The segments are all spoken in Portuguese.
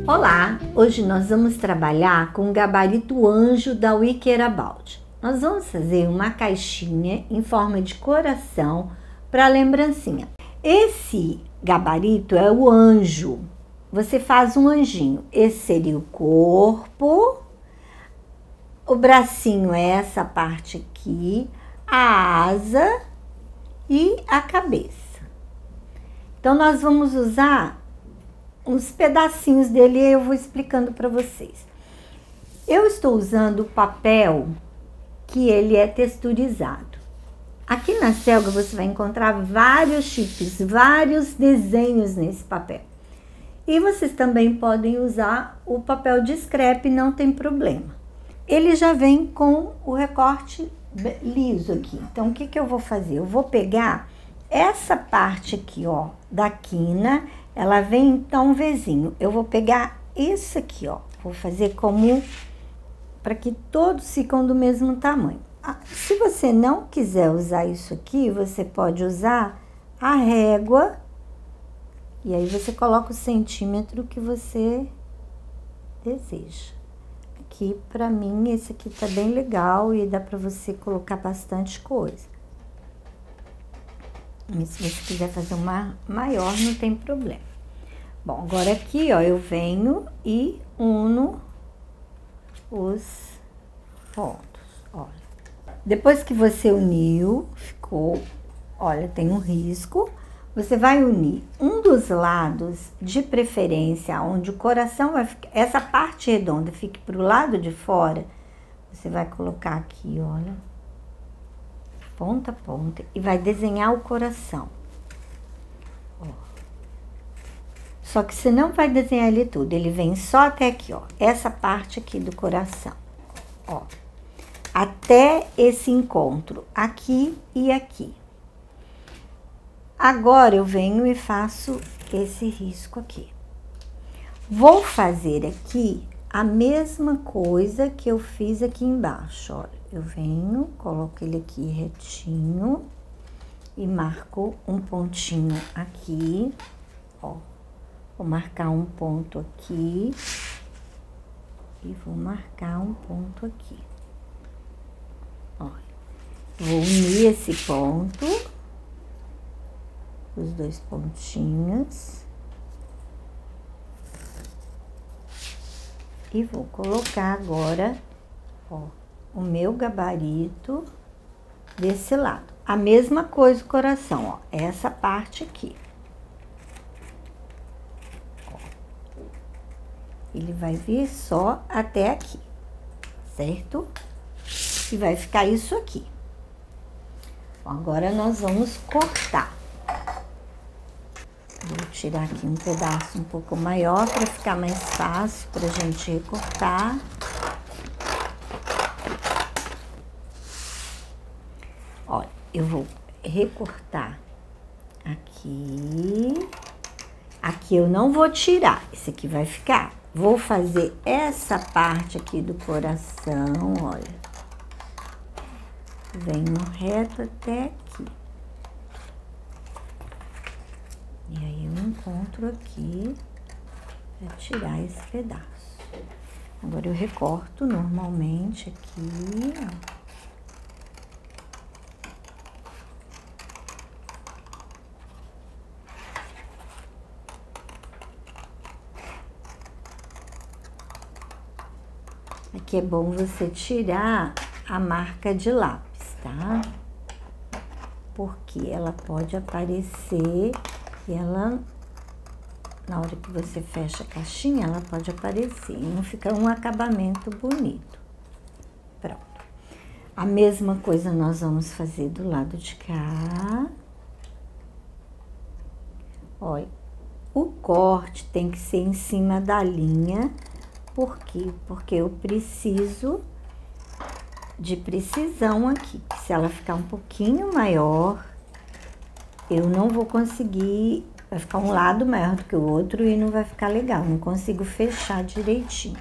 Olá! Hoje nós vamos trabalhar com o gabarito anjo da We Care About. Nós vamos fazer uma caixinha em forma de coração para lembrancinha. Esse gabarito é o anjo. Você faz um anjinho. Esse seria o corpo. O bracinho é essa parte aqui. A asa e a cabeça. Então, nós vamos usar uns pedacinhos dele e eu vou explicando para vocês. Eu estou usando o papel que ele é texturizado. Aqui na Selga você vai encontrar vários tipos, vários desenhos nesse papel. E vocês também podem usar o papel de scrap, não tem problema. Ele já vem com o recorte liso aqui. Então, o que que eu vou fazer? Eu vou pegar essa parte aqui, ó, da quina. Ela vem então um Vzinho. Eu vou pegar isso aqui, ó. Vou fazer como para que todos ficam do mesmo tamanho. Se você não quiser usar isso aqui, você pode usar a régua. E aí você coloca o centímetro que você deseja. Aqui, para mim, esse aqui tá bem legal e dá para você colocar bastante coisa. Mas se você quiser fazer uma maior, não tem problema. Bom, agora aqui, ó, eu venho e uno os pontos, olha. Depois que você uniu, ficou, olha, tem um risco. Você vai unir um dos lados, de preferência, onde o coração vai ficar, essa parte redonda fique pro lado de fora. Você vai colocar aqui, olha, ponta a ponta, e vai desenhar o coração. Ó. Só que você não vai desenhar ele tudo, ele vem só até aqui, ó, essa parte aqui do coração, ó, até esse encontro, aqui e aqui. Agora, eu venho e faço esse risco aqui. Vou fazer aqui a mesma coisa que eu fiz aqui embaixo, olha. Eu venho, coloco ele aqui retinho e marco um pontinho aqui, ó. Vou marcar um ponto aqui e vou marcar um ponto aqui. Olha, vou unir esse ponto, os dois pontinhos, e vou colocar agora, ó, o meu gabarito desse lado. A mesma coisa o coração, ó, essa parte aqui. Ó. Ele vai vir só até aqui, certo? E vai ficar isso aqui. Bom, agora nós vamos cortar. Vou tirar aqui um pedaço um pouco maior para ficar mais fácil pra gente recortar. Olha, eu vou recortar aqui. Aqui eu não vou tirar, esse aqui vai ficar. Vou fazer essa parte aqui do coração, olha. Venho reto até aqui. E aí eu encontro aqui para tirar esse pedaço. Agora eu recorto normalmente aqui, ó. Aqui é bom você tirar a marca de lápis, tá? Porque ela pode aparecer e ela, na hora que você fecha a caixinha, ela pode aparecer e não fica um acabamento bonito. Pronto. A mesma coisa nós vamos fazer do lado de cá. Olha, o corte tem que ser em cima da linha. Por quê? Porque eu preciso de precisão aqui. Se ela ficar um pouquinho maior, eu não vou conseguir, vai ficar um lado maior do que o outro e não vai ficar legal, não consigo fechar direitinho.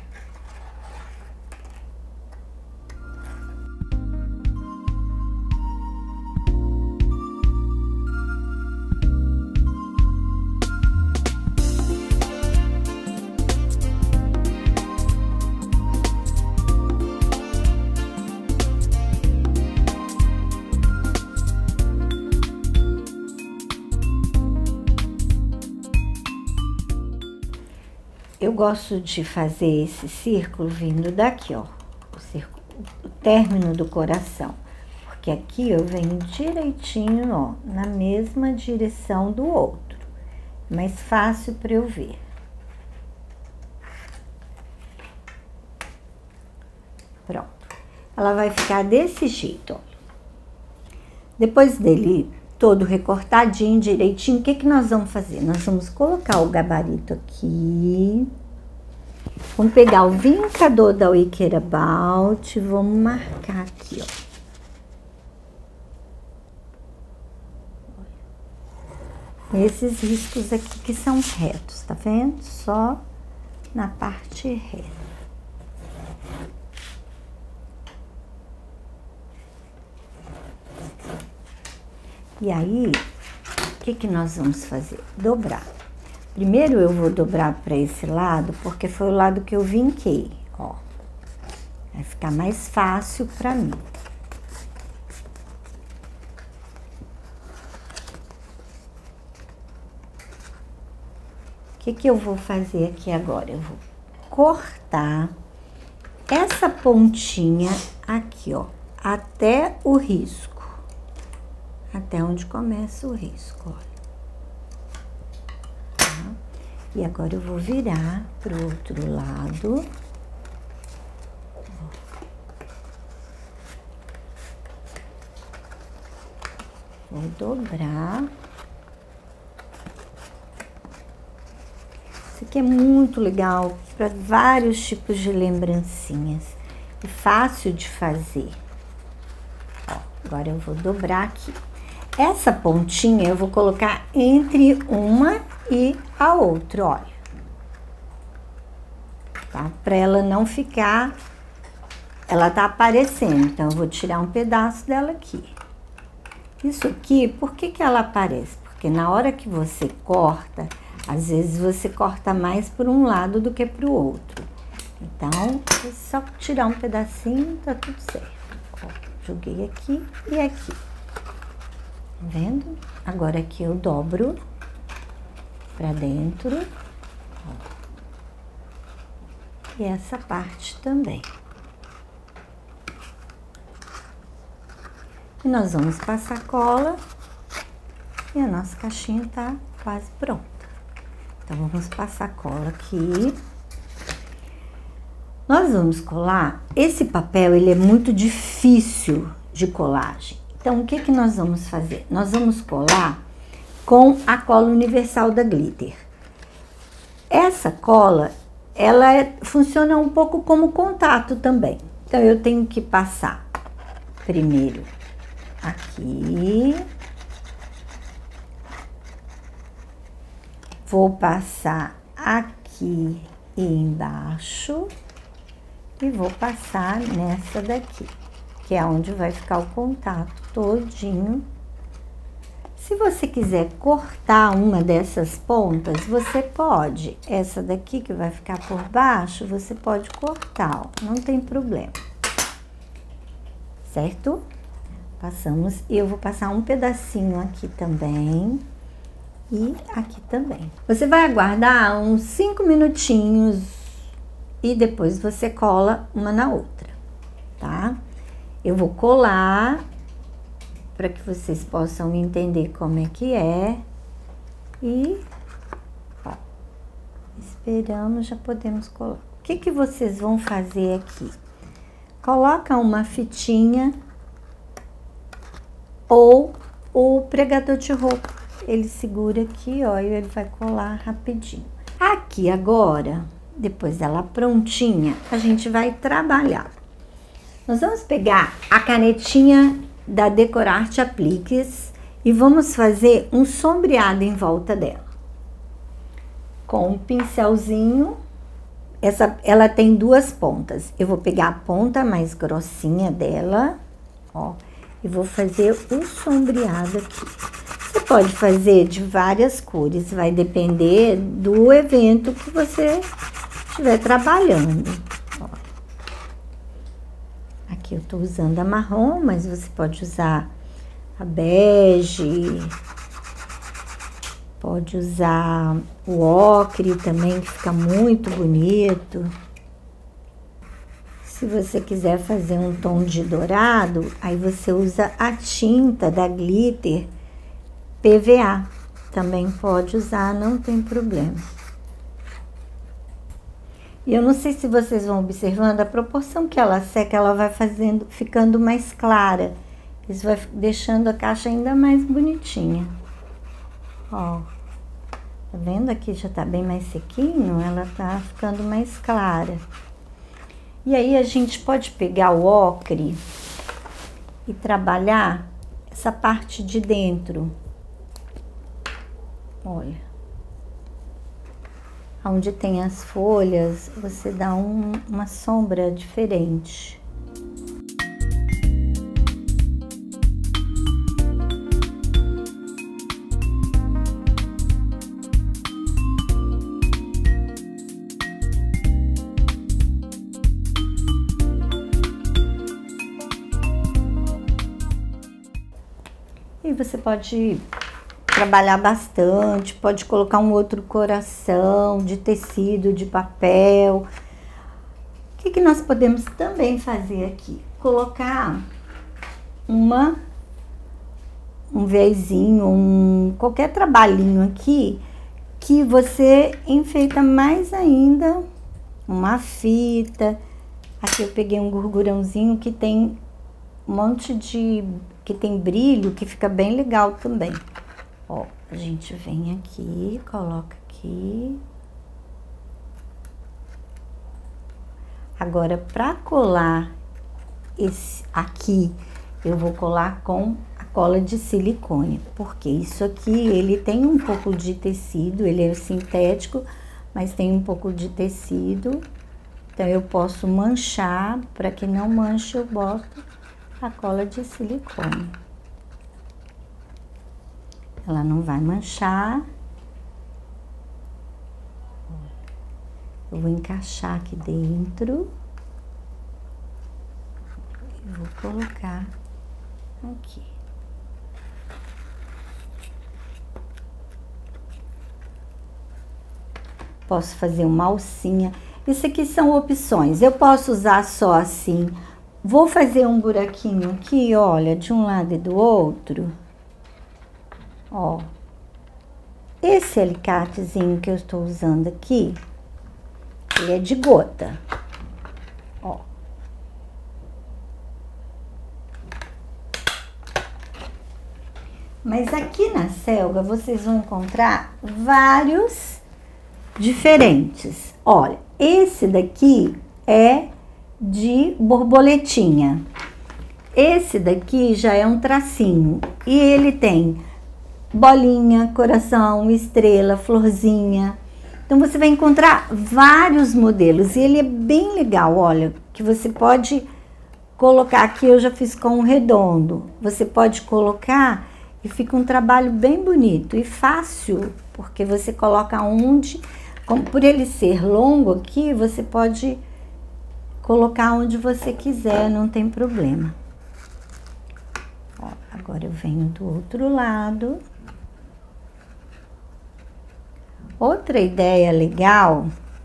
eu gosto de fazer esse círculo vindo daqui, ó, o término do coração, porque aqui eu venho direitinho, ó, na mesma direção do outro, mais fácil para eu ver. Pronto, ela vai ficar desse jeito, ó. Depois dele todo recortadinho, direitinho, o que que nós vamos fazer? Nós vamos colocar o gabarito aqui, vamos pegar o vincador da Wickrabaut e vamos marcar aqui, ó. Esses riscos aqui que são retos, tá vendo? Só na parte reta. E aí, o que que nós vamos fazer? Dobrar. Primeiro eu vou dobrar para esse lado, porque foi o lado que eu vinquei, ó. Vai ficar mais fácil para mim. O que que eu vou fazer aqui agora? Eu vou cortar essa pontinha aqui, ó, até o risco. Até onde começa o risco, olha. Tá? E agora eu vou virar pro outro lado. Vou dobrar. Isso aqui é muito legal para vários tipos de lembrancinhas. É fácil de fazer. Ó, agora eu vou dobrar aqui. Essa pontinha eu vou colocar entre uma e a outra, olha. Tá? Pra ela não ficar... Ela tá aparecendo, então eu vou tirar um pedaço dela aqui. Isso aqui, por que que ela aparece? Porque na hora que você corta, às vezes você corta mais por um lado do que pro outro. Então, é só tirar um pedacinho, tá tudo certo. Ó, joguei aqui e aqui. Tá vendo? Agora aqui eu dobro pra dentro. Ó. E essa parte também. E nós vamos passar cola. E a nossa caixinha tá quase pronta. Então, vamos passar cola aqui. Nós vamos colar. Esse papel, ele é muito difícil de colagem. Então, o que que nós vamos fazer? Nós vamos colar com a cola universal da Glitter. Essa cola, ela funciona um pouco como contato também. Então, eu tenho que passar primeiro aqui. Vou passar aqui embaixo e vou passar nessa daqui, que é onde vai ficar o contato todinho. Se você quiser cortar uma dessas pontas, você pode. Essa daqui que vai ficar por baixo, você pode cortar, ó, não tem problema. Certo? Passamos, e eu vou passar um pedacinho aqui também. E aqui também. Você vai aguardar uns 5 minutinhos e depois você cola uma na outra, tá? Eu vou colar para que vocês possam entender como é que é. E, ó, esperamos, já podemos colar. O que que vocês vão fazer aqui? Coloca uma fitinha ou o pregador de roupa. Ele segura aqui, ó, e ele vai colar rapidinho. Aqui agora, depois dela prontinha, a gente vai trabalhar. Nós vamos pegar a canetinha da Decorarte Apliques e vamos fazer um sombreado em volta dela. Com um pincelzinho, ela tem duas pontas. Eu vou pegar a ponta mais grossinha dela, ó, e vou fazer o sombreado aqui. Você pode fazer de várias cores, vai depender do evento que você estiver trabalhando. Ó. Aqui eu tô usando a marrom, mas você pode usar a bege, Pode usar o ocre também, que fica muito bonito. Se você quiser fazer um tom de dourado, aí você usa a tinta da Glitter PVA. Também pode usar, não tem problema. E eu não sei se vocês vão observando, a proporção que ela seca, ela vai ficando mais clara. Isso vai deixando a caixa ainda mais bonitinha. Ó, tá vendo? Aqui já tá bem mais sequinho, ela tá ficando mais clara. E aí a gente pode pegar o ocre e trabalhar essa parte de dentro. Olha. Onde tem as folhas, você dá uma sombra diferente. E você pode trabalhar bastante, pode colocar um outro coração de tecido, de papel. O que nós podemos também fazer aqui? Colocar um véuzinho, qualquer trabalhinho aqui, que você enfeita mais ainda, uma fita. Aqui eu peguei um gurgurãozinho que tem um monte que tem brilho, que fica bem legal também. Ó, a gente vem aqui, coloca aqui. Agora, para colar esse aqui, eu vou colar com a cola de silicone, porque isso aqui, ele tem um pouco de tecido, ele é sintético, mas tem um pouco de tecido, então eu posso manchar. Para que não manche, eu boto a cola de silicone. Ela não vai manchar. Eu vou encaixar aqui dentro e vou colocar aqui. Posso fazer uma alcinha. Isso aqui são opções. Eu posso usar só assim. Vou fazer um buraquinho aqui, olha, de um lado e do outro. Ó, esse alicatezinho que eu estou usando aqui, ele é de gota. Ó. Mas aqui na Selga vocês vão encontrar vários diferentes. Olha, esse daqui é de borboletinha. Esse daqui já é um tracinho e ele tem bolinha, coração, estrela, florzinha. Então você vai encontrar vários modelos e ele é bem legal, olha, que você pode colocar aqui. Eu já fiz com um redondo. Você pode colocar e fica um trabalho bem bonito e fácil, porque você coloca onde, como por ele ser longo aqui, você pode colocar onde você quiser, não tem problema. Ó, agora eu venho do outro lado. Outra ideia legal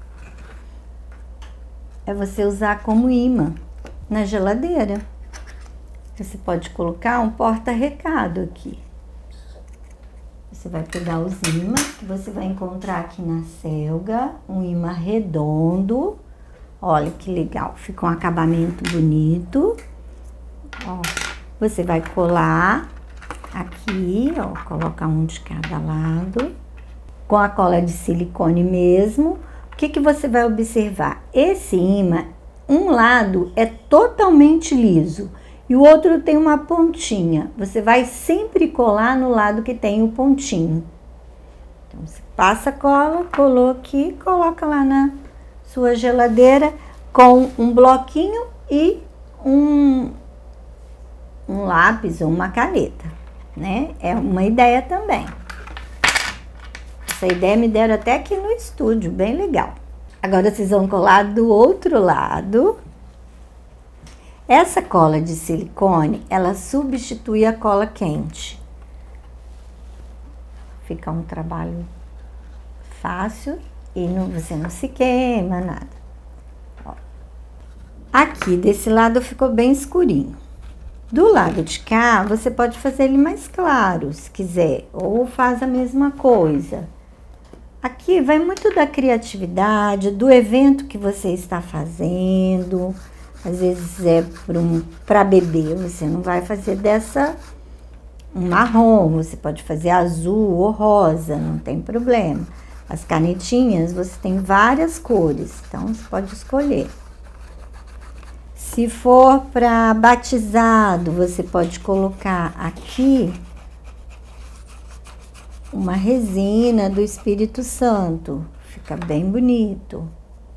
é você usar como imã na geladeira. Você pode colocar um porta-recado aqui. Você vai pegar os imãs que você vai encontrar aqui na Selga, um imã redondo. Olha que legal, fica um acabamento bonito. Ó, você vai colar aqui, ó, coloca um de cada lado. Com a cola de silicone mesmo. O que você vai observar? Esse imã, um lado é totalmente liso e o outro tem uma pontinha. Você vai sempre colar no lado que tem o pontinho. Então, você passa a cola, colou aqui, coloca lá na sua geladeira com um bloquinho e um lápis ou uma caneta, né? É uma ideia também. Essa ideia me deram até aqui no estúdio, bem legal. Agora vocês vão colar do outro lado. Essa cola de silicone, ela substitui a cola quente. Fica um trabalho fácil e você não se queima, nada. Ó. Aqui desse lado ficou bem escurinho. Do lado de cá, você pode fazer ele mais claro, se quiser, ou faz a mesma coisa. Aqui vai muito da criatividade, do evento que você está fazendo. Às vezes é para bebê, você não vai fazer dessa um marrom, você pode fazer azul ou rosa, não tem problema. As canetinhas, você tem várias cores, então você pode escolher. Se for para batizado, você pode colocar aqui uma resina do Espírito Santo, fica bem bonito.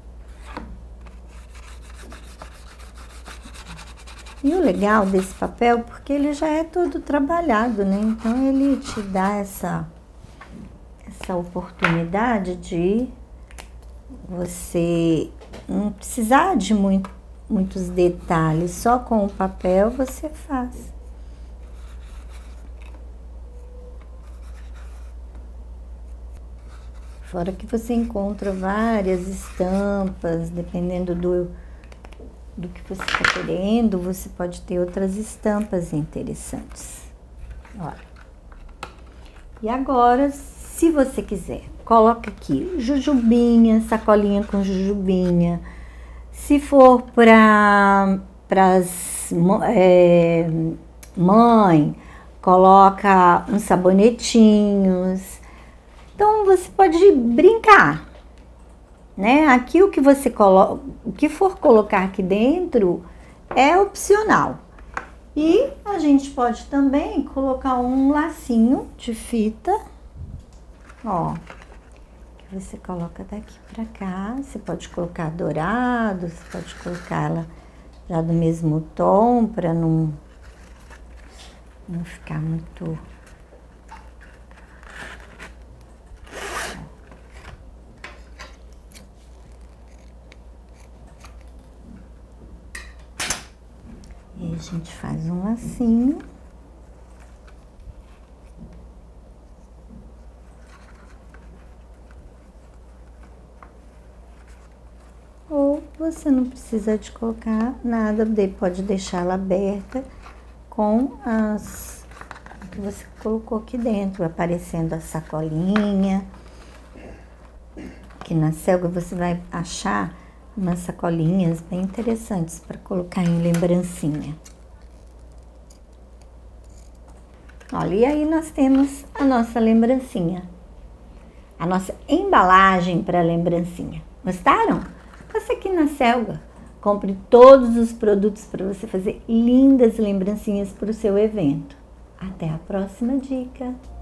E o legal desse papel, porque ele já é todo trabalhado, né? Então ele te dá essa oportunidade de você não precisar de muitos detalhes, só com o papel você faz. Fora que você encontra várias estampas, dependendo do que você está querendo, você pode ter outras estampas interessantes. Olha. E agora, se você quiser, coloca aqui jujubinha, sacolinha com jujubinha. Se for para mãe, coloca uns sabonetinhos. Então, você pode brincar, né? Aqui o que você coloca, o que for colocar aqui dentro é opcional. E a gente pode também colocar um lacinho de fita, ó, que você coloca daqui pra cá. Você pode colocar dourado, você pode colocar ela já do mesmo tom, para não ficar muito... E a gente faz um lacinho. Ou você não precisa de colocar nada, pode deixar ela aberta com as que você colocou aqui dentro, aparecendo a sacolinha. Aqui na Selga você vai achar umas sacolinhas bem interessantes para colocar em lembrancinha. Olha, e aí nós temos a nossa lembrancinha, a nossa embalagem para lembrancinha. Gostaram? Passe aqui na Selga, compre todos os produtos para você fazer lindas lembrancinhas para o seu evento. Até a próxima dica!